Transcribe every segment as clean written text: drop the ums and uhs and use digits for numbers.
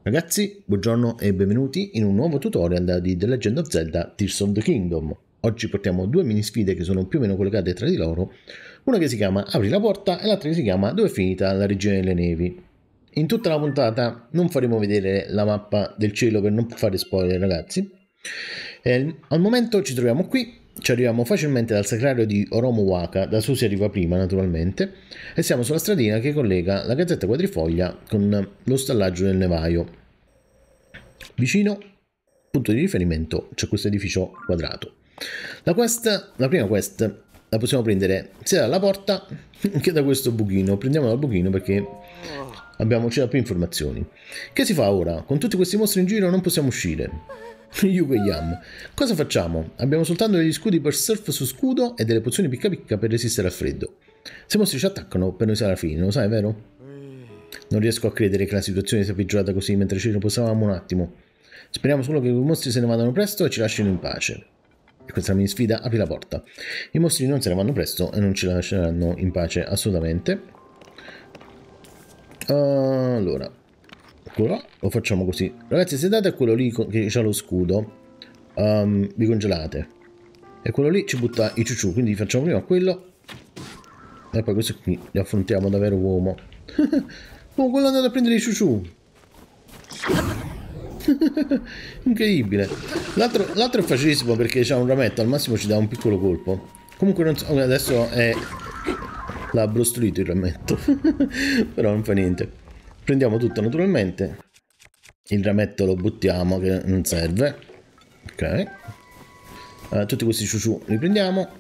Ragazzi, buongiorno e benvenuti in un nuovo tutorial di The Legend of Zelda Tears of the Kingdom. Oggi portiamo due mini sfide che sono più o meno collegate tra di loro, una che si chiama Apri la porta e l'altra che si chiama Dove è finita la regione delle nevi. In tutta la puntata non faremo vedere la mappa del cielo per non fare spoiler, ragazzi. Al momento ci troviamo qui, ci arriviamo facilmente dal sacrario di Oromo Waka, da su si arriva prima naturalmente, e siamo sulla stradina che collega la Gazzetta Quadrifoglia con lo stallaggio del Nevaio. Vicino, punto di riferimento, c'è questo edificio quadrato. La prima quest, la possiamo prendere sia dalla porta che da questo buchino. Prendiamo dal buchino perché ci dà più informazioni. Che si fa ora? Con tutti questi mostri in giro non possiamo uscire. Yugo e Yam. Cosa facciamo? Abbiamo soltanto degli scudi per surf su scudo e delle pozioni picca picca per resistere al freddo. Se i mostri ci attaccano, per noi sarà la fine, lo sai, vero? Non riesco a credere che la situazione sia peggiorata così mentre ci riposavamo un attimo. Speriamo solo che i mostri se ne vadano presto e ci lasciano in pace. E questa mini sfida apri la porta. I mostri non se ne vanno presto e non ci lasceranno in pace assolutamente. Allora, lo facciamo così. Ragazzi, se date a quello lì che ha lo scudo, vi congelate. E quello lì ci butta i ciuciù, quindi facciamo prima quello. E poi questo qui li affrontiamo davvero uomo. Oh, quello è andato a prendere i ciuciù. Incredibile. L'altro è facilissimo perché c'ha un rametto, al massimo ci dà un piccolo colpo. Comunque non so, adesso l'ha brustolito il rametto. Però non fa niente. Prendiamo tutto naturalmente. Il rametto lo buttiamo che non serve. Ok. Tutti questi ciuciù li prendiamo.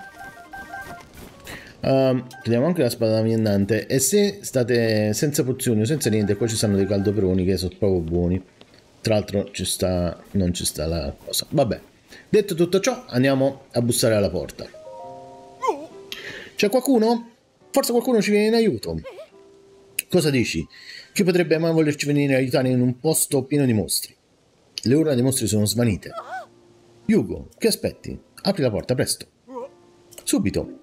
Prendiamo anche la spada viandante. E se state senza pozioni o senza niente, qua ci stanno dei caldoperoni che sono proprio buoni. Tra l'altro non ci sta la cosa. Vabbè, detto tutto ciò, andiamo a bussare alla porta. C'è qualcuno? Forse qualcuno ci viene in aiuto. Cosa dici? Chi potrebbe mai volerci venire a aiutare in un posto pieno di mostri? Le urla dei mostri sono svanite. Yugo, che aspetti? Apri la porta, presto. Subito.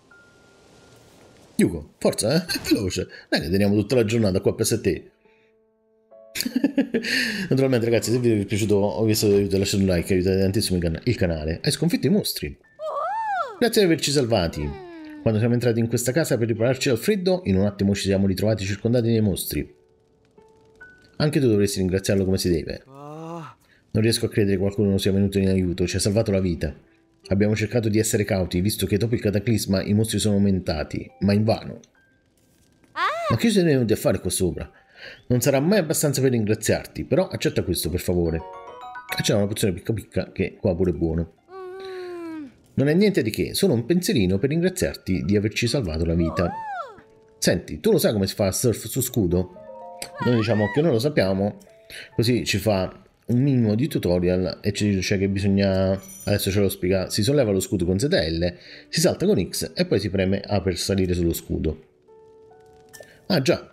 Yugo, forza, veloce. Dai, ne teniamo tutta la giornata qua per te. Naturalmente, ragazzi, se il video vi è piaciuto o vi è stato d'aiuto, lasciate un like, aiutate tantissimo il canale. Hai sconfitto i mostri. Grazie di averci salvati. Quando siamo entrati in questa casa per ripararci dal freddo, in un attimo ci siamo ritrovati circondati dai mostri. Anche tu dovresti ringraziarlo come si deve. Non riesco a credere che qualcuno sia venuto in aiuto, ci ha salvato la vita. Abbiamo cercato di essere cauti, visto che dopo il cataclisma i mostri sono aumentati, ma invano. Ma che siete venuti a fare qua sopra? Non sarà mai abbastanza per ringraziarti, però accetta questo per favore. E c'è una pozione picca picca che qua pure è buono. Non è niente di che, solo un pensierino per ringraziarti di averci salvato la vita. Senti, tu lo sai come si fa surf su scudo? Noi diciamo che noi lo sappiamo, così ci fa un minimo di tutorial e ci dice che bisogna, adesso ce lo spiega, si solleva lo scudo con ZL, si salta con X e poi si preme A per salire sullo scudo. Ah già.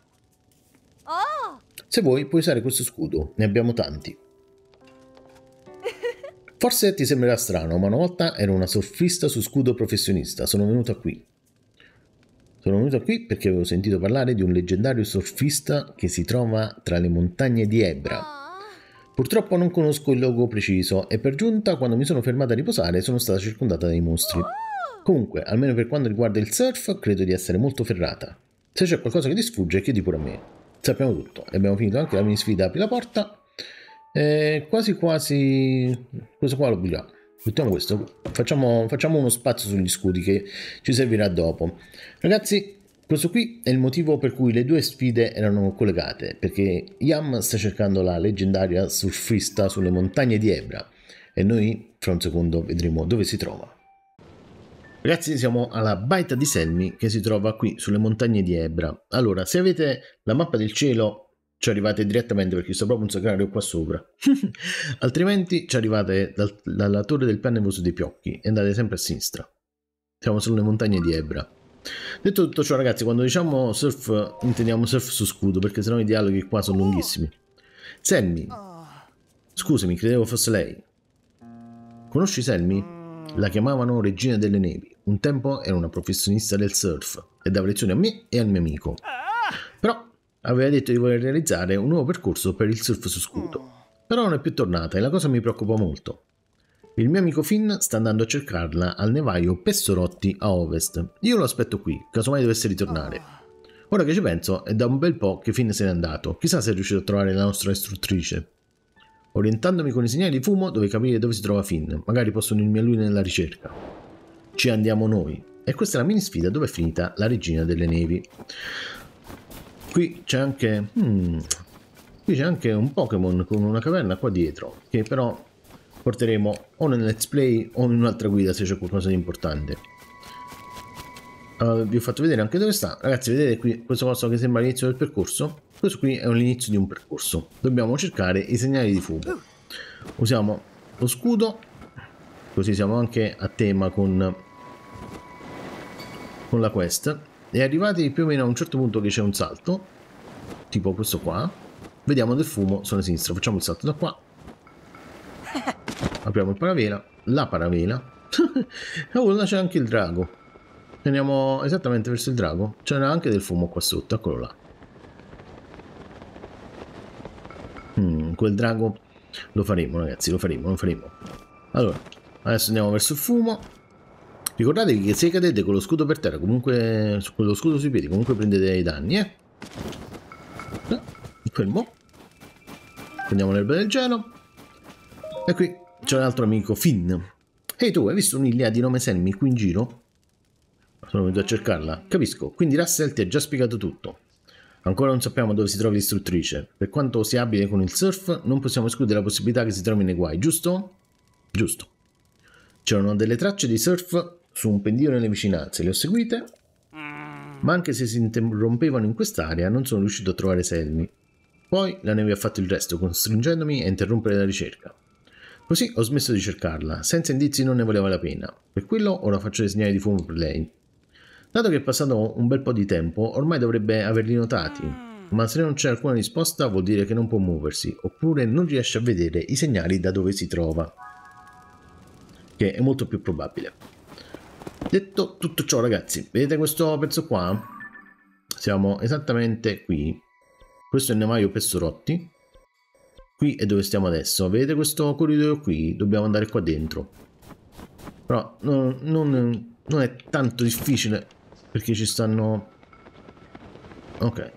Se vuoi puoi usare questo scudo, ne abbiamo tanti. Forse ti sembrerà strano, ma una volta ero una surfista su scudo professionista, sono venuta qui. Sono venuta qui perché avevo sentito parlare di un leggendario surfista che si trova tra le montagne di Ebra. Purtroppo non conosco il luogo preciso e per giunta quando mi sono fermata a riposare sono stata circondata dai mostri. Comunque, almeno per quanto riguarda il surf, credo di essere molto ferrata. Se c'è qualcosa che ti sfugge, chiedi pure a me. Sappiamo tutto. E abbiamo finito anche la mini sfida apri la porta. Quasi questo qua lo buttiamo. Buttiamo questo. Facciamo uno spazio sugli scudi che ci servirà dopo. Ragazzi, questo qui è il motivo per cui le due sfide erano collegate, perché Yam sta cercando la leggendaria surfista sulle montagne di Ebra e noi fra un secondo vedremo dove si trova. Ragazzi, siamo alla baita di Selmi che si trova qui sulle montagne di Ebra. Allora, se avete la mappa del cielo ci arrivate direttamente perché sto proprio un sacrario qua sopra. Altrimenti ci arrivate dalla torre del Pennevoso dei Piocchi e andate sempre a sinistra. Siamo sulle montagne di Ebra. Detto tutto ciò, ragazzi, quando diciamo surf intendiamo surf su scudo perché sennò i dialoghi qua sono lunghissimi. Selmi, scusami, credevo fosse lei. Conosci Selmi? La chiamavano Regina delle Nevi. Un tempo era una professionista del surf e dava lezioni a me e al mio amico. Però aveva detto di voler realizzare un nuovo percorso per il surf su scudo. Però non è più tornata e la cosa mi preoccupa molto. Il mio amico Finn sta andando a cercarla al nevaio Pessorotti a ovest. Io lo aspetto qui, casomai dovesse ritornare. Ora che ci penso, è da un bel po' che Finn se n'è andato. Chissà se è riuscito a trovare la nostra istruttrice. Orientandomi con i segnali di fumo dove capire dove si trova Finn. Magari posso unirmi a lui nella ricerca. Ci andiamo noi. E questa è la mini sfida dove è finita la regina delle nevi. Qui c'è anche... qui c'è anche un Pokémon con una caverna qua dietro, che però porteremo o nel let's play o in un'altra guida se c'è qualcosa di importante. Vi ho fatto vedere anche dove sta. Ragazzi, vedete qui questo coso che sembra l'inizio del percorso? Questo qui è l'inizio di un percorso. Dobbiamo cercare i segnali di fumo. Usiamo lo scudo, così siamo anche a tema con la quest. E arrivati più o meno a un certo punto che c'è un salto, tipo questo qua, vediamo del fumo sulla sinistra. Facciamo il salto da qua. Apriamo il paravela, la paravela. Oh, là c'è anche il drago. Andiamo esattamente verso il drago. C'era anche del fumo qua sotto, eccolo là. Quel drago lo faremo, ragazzi, lo faremo. Allora, adesso andiamo verso il fumo. Ricordatevi che se cadete con lo scudo per terra, comunque con lo scudo sui piedi, comunque prendete dei danni, fermo. Prendiamo l'erba del gelo. E qui c'è un altro amico, Finn. Ehi tu, hai visto un'Ilia di nome Selmy qui in giro? Sono venuto a cercarla. Capisco, quindi Russell ti ha già spiegato tutto. Ancora non sappiamo dove si trovi l'istruttrice. Per quanto sia abile con il surf, non possiamo escludere la possibilità che si trovi nei guai, giusto? Giusto. C'erano delle tracce di surf su un pendio nelle vicinanze, le ho seguite, ma anche se si interrompevano in quest'area non sono riuscito a trovare Selmy. Poi la neve ha fatto il resto, costringendomi a interrompere la ricerca. Così ho smesso di cercarla, senza indizi non ne valeva la pena. Per quello ora faccio dei segnali di fumo per lei. Dato che è passato un bel po' di tempo, ormai dovrebbe averli notati, ma se non c'è alcuna risposta vuol dire che non può muoversi, oppure non riesce a vedere i segnali da dove si trova, che è molto più probabile. Detto tutto ciò, ragazzi, vedete questo pezzo qua? Siamo esattamente qui. Questo è il nevaio Pessorotti. Qui è dove stiamo adesso. Vedete questo corridoio qui? Dobbiamo andare qua dentro. Però non è tanto difficile, perché ci stanno... Ok.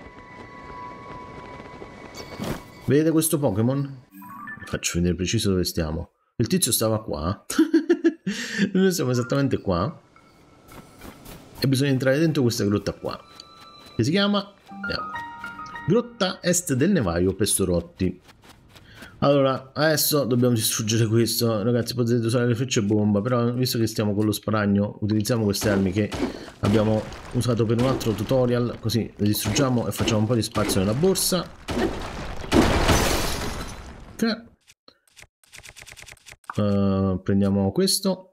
Vedete questo Pokémon? Faccio vedere preciso dove stiamo. Il tizio stava qua. Noi siamo esattamente qua. E bisogna entrare dentro questa grotta qua, che si chiama Grotta Est del Nevaio Pessorotti. Allora, adesso dobbiamo distruggere questo. Ragazzi, potete usare le frecce bomba, però visto che stiamo con lo sparagno, utilizziamo queste armi che abbiamo usato per un altro tutorial, così le distruggiamo e facciamo un po' di spazio nella borsa. Ok. Prendiamo questo.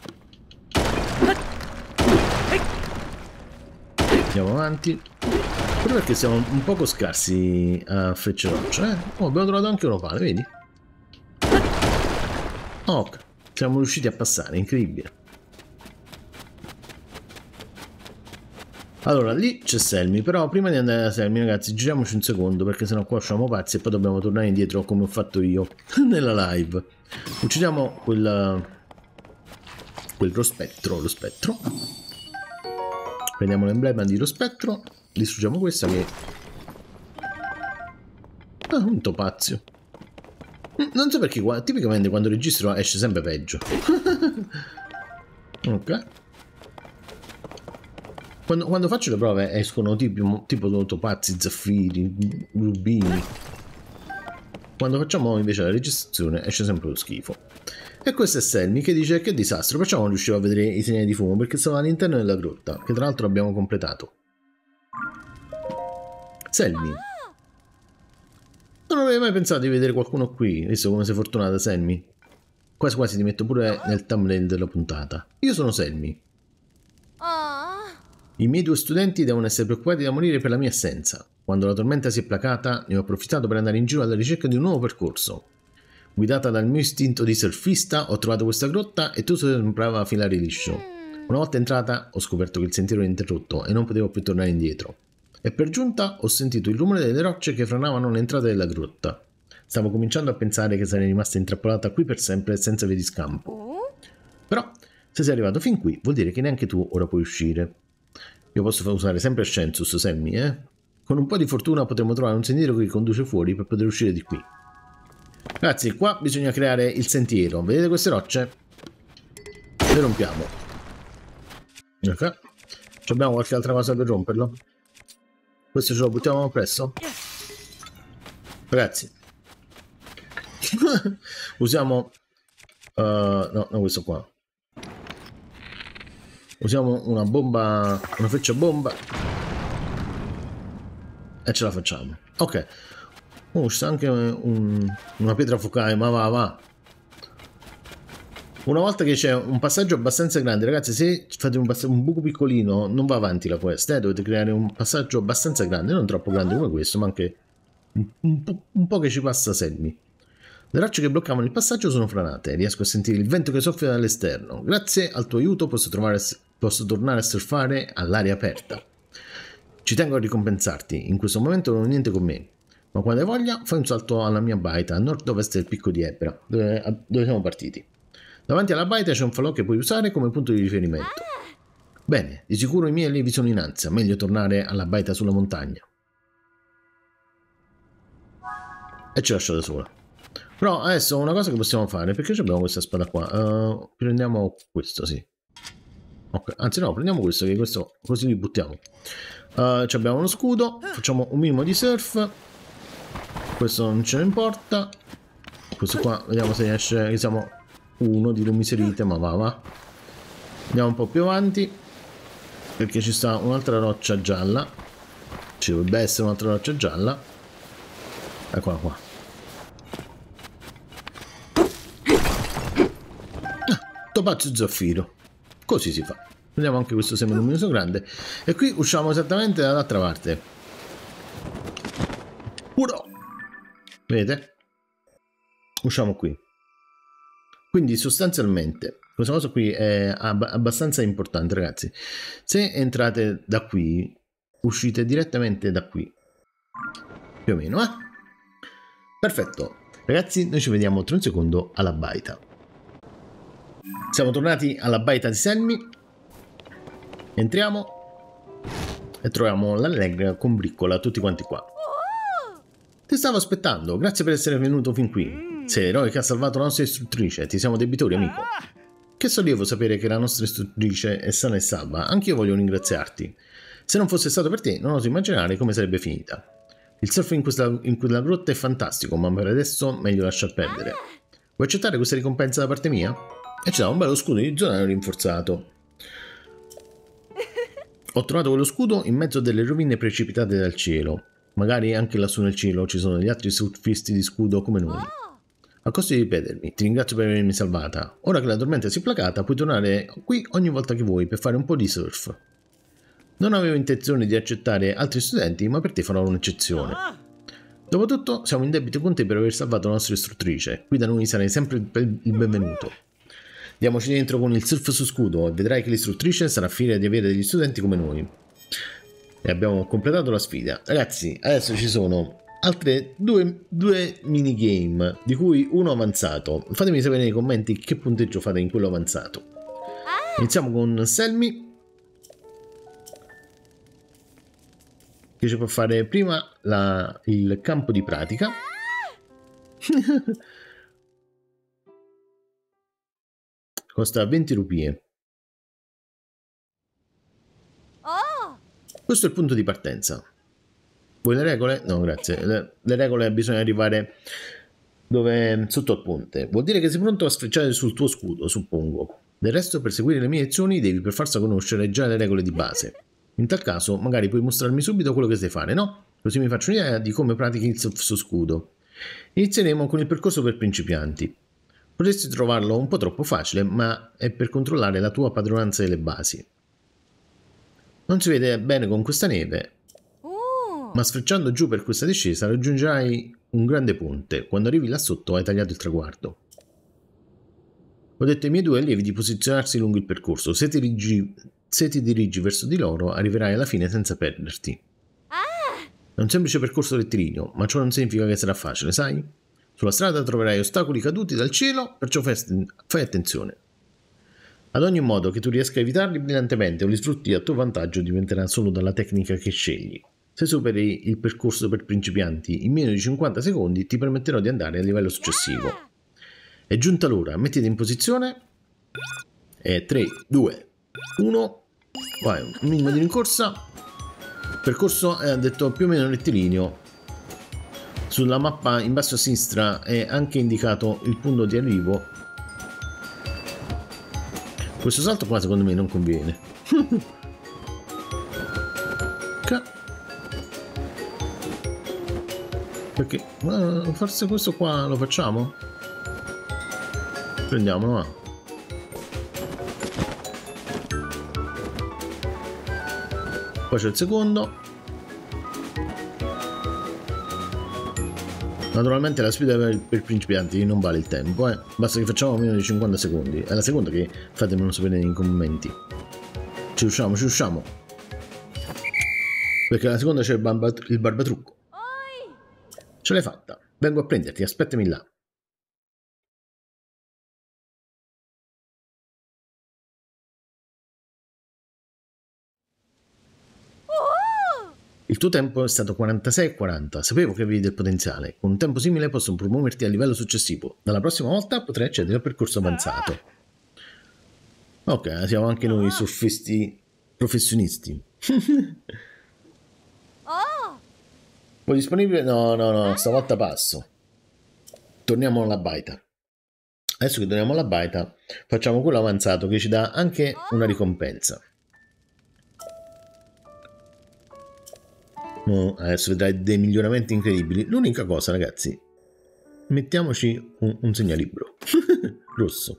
Andiamo avanti. Però perché siamo un poco scarsi a frecce roccia, Oh, abbiamo trovato anche un opale, vedi? Ok, siamo riusciti a passare, incredibile. Allora, lì c'è Selmy, però prima di andare da Selmy, ragazzi, giriamoci un secondo, perché sennò qua usciamo pazzi e poi dobbiamo tornare indietro come ho fatto io nella live. Uccidiamo lo spettro. Prendiamo l'emblema di lo spettro, distruggiamo questa che... Ah, un topazio. Non so perché qua, tipicamente quando registro esce sempre peggio. Ok. Quando faccio le prove escono tipo topazzi, zaffiri, rubini. Quando facciamo invece la registrazione esce sempre lo schifo. E questo è Selmy che dice che disastro, perciò non riuscivo a vedere i segnali di fumo perché stavo all'interno della grotta, che tra l'altro abbiamo completato. Selmy. Non avevo mai pensato di vedere qualcuno qui, visto come sei fortunata, Selmy. Quasi quasi ti metto pure nel thumbnail della puntata. Io sono Selmy. I miei 2 studenti devono essere preoccupati da morire per la mia assenza. Quando la tormenta si è placata, ne ho approfittato per andare in giro alla ricerca di un nuovo percorso. Guidata dal mio istinto di surfista, ho trovato questa grotta e tutto sembrava filare liscio. Una volta entrata, ho scoperto che il sentiero era interrotto e non potevo più tornare indietro. E per giunta ho sentito il rumore delle rocce che franavano l'entrata della grotta. Stavo cominciando a pensare che sarei rimasta intrappolata qui per sempre senza via di scampo. Però, se sei arrivato fin qui, vuol dire che neanche tu ora puoi uscire. Io posso usare sempre Scienzus, Sammy, eh? Con un po' di fortuna potremo trovare un sentiero che conduce fuori per poter uscire di qui. Ragazzi, qua bisogna creare il sentiero. Vedete queste rocce? Le rompiamo. Ok. Abbiamo qualche altra cosa per romperlo? Questo ce lo buttiamo presso? Ragazzi. Usiamo... no, non questo qua. Usiamo una bomba... Una freccia bomba. E ce la facciamo. Ok. Oh, c'è anche una pietra focale, ma va. Una volta che c'è un passaggio abbastanza grande, ragazzi, se fate un buco piccolino, non va avanti la quest, dovete creare un passaggio abbastanza grande, non troppo grande come questo, ma anche un po' che ci passa Selmi. Le rocce che bloccavano il passaggio sono franate, riesco a sentire il vento che soffia dall'esterno. Grazie al tuo aiuto posso tornare a surfare all'aria aperta. Ci tengo a ricompensarti, in questo momento non ho niente con me, ma quando hai voglia fai un salto alla mia baita a nord-ovest del picco di Ebra, dove siamo partiti. Davanti alla baita c'è un falò che puoi usare come punto di riferimento. Bene, di sicuro i miei allievi sono in ansia, meglio tornare alla baita sulla montagna. E ci lascio da sola. Però adesso una cosa che possiamo fare, perché abbiamo questa spada qua? Prendiamo questo, sì. Okay. Anzi no, prendiamo questo, che questo così li buttiamo. Abbiamo uno scudo, facciamo un minimo di surf. Questo non ce ne importa. Questo qua, vediamo se riesce, che siamo... uno di lumiserite, ma va. Andiamo un po' più avanti perché ci sta un'altra roccia gialla. Ci dovrebbe essere un'altra roccia gialla. Eccola qua. Topazio zaffiro. Così si fa. Prendiamo anche questo seme luminoso grande e qui usciamo esattamente dall'altra parte. Uro! Vedete? Usciamo qui. Quindi sostanzialmente questa cosa qui è abbastanza importante, ragazzi. Se entrate da qui, uscite direttamente da qui. Più o meno, eh? Perfetto. Ragazzi, noi ci vediamo tra un secondo alla baita. Siamo tornati alla baita di Selmi. Entriamo e troviamo l'Allegra con Briccola, tutti quanti qua. Ti stavo aspettando, grazie per essere venuto fin qui. Sei l'eroe che ha salvato la nostra istruttrice, ti siamo debitori, amico. Che sollievo sapere che la nostra istruttrice è sana e salva, anch'io voglio ringraziarti. Se non fosse stato per te, non oso immaginare come sarebbe finita. Il surf in quella grotta è fantastico, ma per adesso meglio lasciar perdere. Vuoi accettare questa ricompensa da parte mia? E ci dà un bello scudo di zonario rinforzato. Ho trovato quello scudo in mezzo a delle rovine precipitate dal cielo. Magari anche lassù nel cielo ci sono degli altri surfisti di scudo come noi. A costo di ripetermi, ti ringrazio per avermi salvata. Ora che la tormenta si è placata, puoi tornare qui ogni volta che vuoi per fare un po' di surf. Non avevo intenzione di accettare altri studenti, ma per te farò un'eccezione. Dopotutto, siamo in debito con te per aver salvato la nostra istruttrice. Qui da noi sarai sempre il benvenuto. Diamoci dentro con il surf su scudo e vedrai che l'istruttrice sarà fiera di avere degli studenti come noi. E abbiamo completato la sfida. Ragazzi, adesso ci sono altre due minigame, di cui uno avanzato. Fatemi sapere nei commenti che punteggio fate in quello avanzato. Iniziamo con Selmi, che ci può fare prima il campo di pratica. Costa 20 rupie. Questo è il punto di partenza. Vuoi le regole? No, grazie. Le regole bisogna arrivare sotto al ponte. Vuol dire che sei pronto a sfrecciare sul tuo scudo, suppongo. Del resto, per seguire le mie lezioni devi per forza conoscere già le regole di base. In tal caso, magari puoi mostrarmi subito quello che sai fare, no? Così mi faccio un'idea di come pratichi il surf su scudo. Inizieremo con il percorso per principianti. Potresti trovarlo un po' troppo facile, ma è per controllare la tua padronanza delle basi. Non si vede bene con questa neve, ma sfrecciando giù per questa discesa raggiungerai un grande ponte. Quando arrivi là sotto hai tagliato il traguardo. Ho detto ai miei due allievi di posizionarsi lungo il percorso. Se ti dirigi verso di loro arriverai alla fine senza perderti. È un semplice percorso rettilineo, ma ciò non significa che sarà facile, sai? Sulla strada troverai ostacoli caduti dal cielo, perciò fai attenzione. Ad ogni modo che tu riesca a evitarli brillantemente o li sfrutti a tuo vantaggio dipenderà solo dalla tecnica che scegli. Se superi il percorso per principianti in meno di 50 secondi ti permetterò di andare al livello successivo. È giunta l'ora, mettiti in posizione. E 3, 2, 1. Vai, un minimo di rincorsa. Il percorso è detto più o meno rettilineo. Sulla mappa in basso a sinistra è anche indicato il punto di arrivo. Questo salto qua secondo me non conviene. Perché forse questo qua lo facciamo? Prendiamolo, va. Poi c'è il secondo. Naturalmente la sfida per principianti non vale il tempo, basta che facciamo meno di 50 secondi. È la seconda che fatemelo sapere nei commenti. Ci riusciamo, ci riusciamo. Perché la seconda c'è il barbatrucco. Ce l'hai fatta. Vengo a prenderti, aspettami là. Il tuo tempo è stato 46,40. Sapevo che avevi del potenziale. Con un tempo simile posso promuoverti al livello successivo. Dalla prossima volta potrai accedere al percorso avanzato. Ok, siamo anche noi surfisti professionisti. Poi disponibile? No, stavolta passo. Torniamo alla baita. Adesso che torniamo alla baita, facciamo quello avanzato che ci dà anche una ricompensa. Adesso vedrai dei miglioramenti incredibili. L'unica cosa, ragazzi, mettiamoci un segnalibro rosso.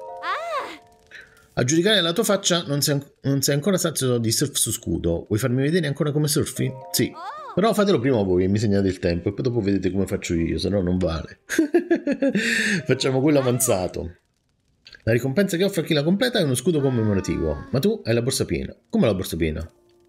A giudicare la tua faccia non sei ancora sazio di surf su scudo. Vuoi farmi vedere ancora come surfi? Sì, però fatelo prima voi e mi segnate il tempo e poi dopo vedete come faccio io, se no non vale. Facciamo quello avanzato. La ricompensa che offre a chi la completa è uno scudo commemorativo, ma tu hai la borsa piena. Come la borsa piena?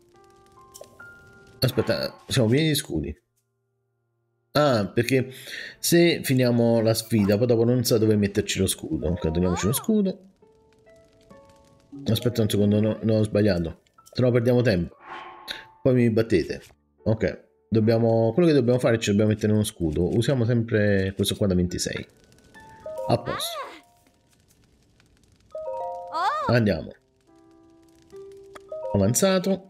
Aspetta, siamo pieni di scudi. Ah, perché se finiamo la sfida, poi dopo non sa dove metterci lo scudo. Ok, togliamoci lo scudo. Aspetta un secondo, no, ho sbagliato. Se no perdiamo tempo. Poi mi battete. Ok, quello che dobbiamo fare è ci dobbiamo mettere uno scudo. Usiamo sempre questo qua da 26. A posto. Andiamo. Avanzato.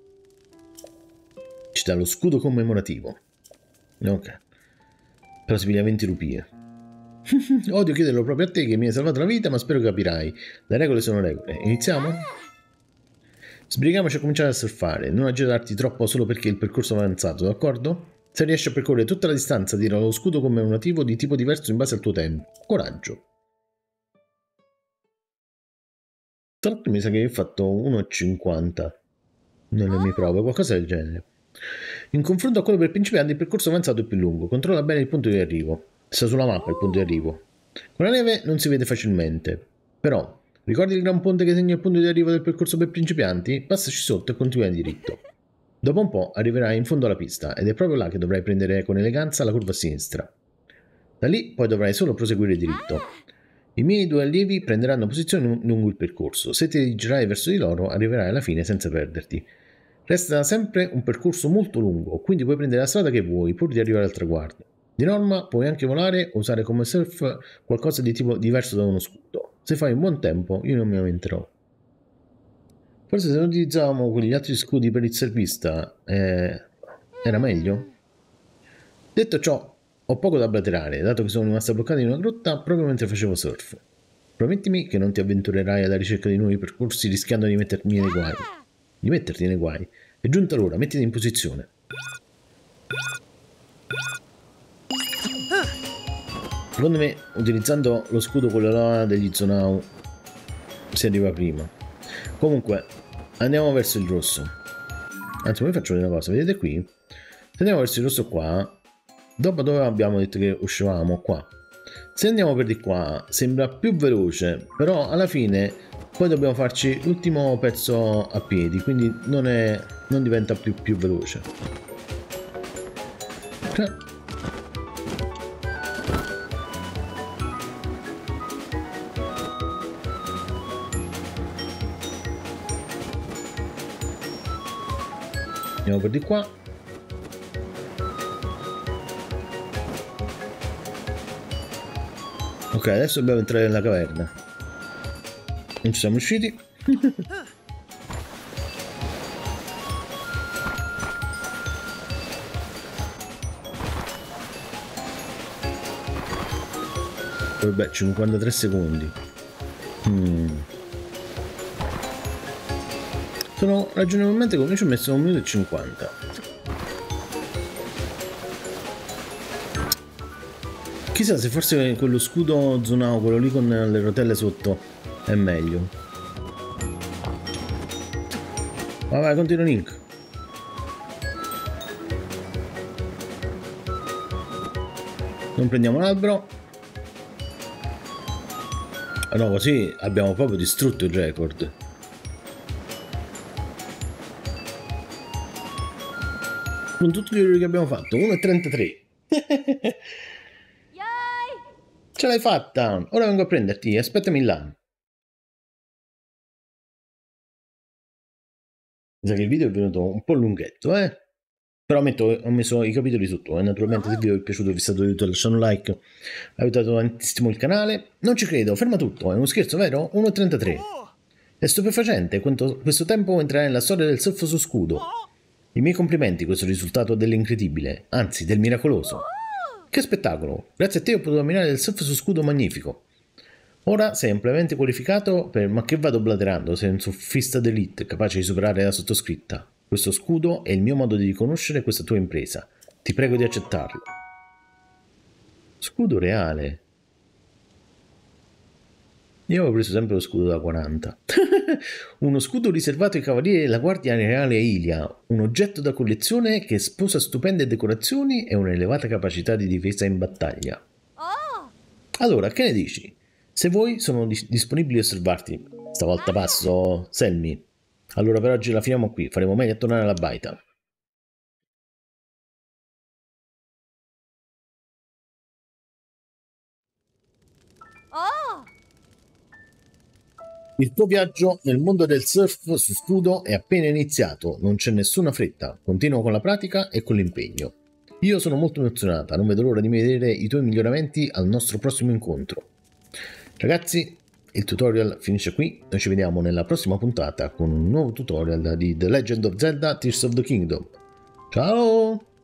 Ci dà lo scudo commemorativo. Ok. Però si piglia 20 rupie. Odio chiederlo proprio a te che mi hai salvato la vita, ma spero capirai. Le regole sono regole. Iniziamo? Sbrighiamoci a cominciare a surfare. Non agitarti troppo solo perché il percorso è avanzato, d'accordo? Se riesci a percorrere tutta la distanza, tira lo scudo commemorativo di tipo diverso in base al tuo tempo. Coraggio. Tra l'altro mi sa che hai fatto 1,50 nelle mie prove, qualcosa del genere. In confronto a quello per principianti il percorso avanzato è più lungo. Controlla bene il punto di arrivo. Sta sulla mappa il punto di arrivo. Con la neve non si vede facilmente. Però, ricordi il gran ponte che segna il punto di arrivo del percorso per principianti? Passaci sotto e continua diritto. Dopo un po' arriverai in fondo alla pista ed è proprio là che dovrai prendere con eleganza la curva a sinistra. Da lì poi dovrai solo proseguire diritto. I miei due allievi prenderanno posizione lungo il percorso. Se ti dirigerai verso di loro arriverai alla fine senza perderti. Resta sempre un percorso molto lungo, quindi puoi prendere la strada che vuoi pur di arrivare al traguardo. Di norma puoi anche volare o usare come surf qualcosa di tipo diverso da uno scudo. Se fai un buon tempo io non mi lamenterò. Forse se utilizzavamo quegli altri scudi per il surfista era meglio? Detto ciò, ho poco da blaterare, dato che sono rimasta bloccata in una grotta proprio mentre facevo surf. Promettimi che non ti avventurerai alla ricerca di nuovi percorsi rischiando di metterti nei guai. È giunta l'ora, mettiti in posizione. Secondo me, utilizzando lo scudo quello là degli Zonao si arriva prima. Comunque, andiamo verso il rosso. Anzi, vi faccio una cosa, vedete qui? Se andiamo verso il rosso qua, dopo dove abbiamo detto che uscivamo? Qua. Se andiamo per di qua, sembra più veloce, però alla fine poi dobbiamo farci l'ultimo pezzo a piedi, quindi non diventa più veloce. Andiamo per di qua. Ok, adesso dobbiamo entrare nella caverna. Non ci siamo riusciti. Vabbè, 53 secondi. Sono ragionevolmente convinto, ci ho messo 1 minuto e 50. Chissà se forse quello scudo Zunao, quello lì con le rotelle sotto, è meglio. Vai, continua Link. Non prendiamo l'albero. Ah no, così abbiamo proprio distrutto il record. Con tutti gli errori che abbiamo fatto, 1,33. Ce l'hai fatta! Ora vengo a prenderti, aspettami là. Mi sa che il video è venuto un po' lunghetto, Però ho messo i capitoli sotto, naturalmente se il video vi è piaciuto vi è stato aiutato lasciate un like, ha aiutato tantissimo il canale. Non ci credo, ferma tutto, è uno scherzo, vero? 1,33. È stupefacente quanto questo tempo entrerà nella storia del surf su scudo. I miei complimenti, questo risultato dell'incredibile, anzi del miracoloso. Che spettacolo! Grazie a te ho potuto ammirare il surf su scudo magnifico. Ora sei ampiamente qualificato per... Ma che vado blaterando? Sei un surfista d'elite, capace di superare la sottoscritta. Questo scudo è il mio modo di riconoscere questa tua impresa. Ti prego di accettarlo. Scudo reale. Io avevo preso sempre lo scudo da 40. Uno scudo riservato ai cavalieri della Guardia Reale Ilia, un oggetto da collezione che sposa stupende decorazioni e un'elevata capacità di difesa in battaglia. Allora, che ne dici? Se vuoi, sono disponibili a osservarti. Stavolta passo, Selmi. Allora per oggi la finiamo qui, faremo meglio a tornare alla baita. Il tuo viaggio nel mondo del surf su scudo è appena iniziato, non c'è nessuna fretta, continua con la pratica e con l'impegno. Io sono molto emozionata, non vedo l'ora di vedere i tuoi miglioramenti al nostro prossimo incontro. Ragazzi, il tutorial finisce qui, noi ci vediamo nella prossima puntata con un nuovo tutorial di The Legend of Zelda Tears of the Kingdom. Ciao!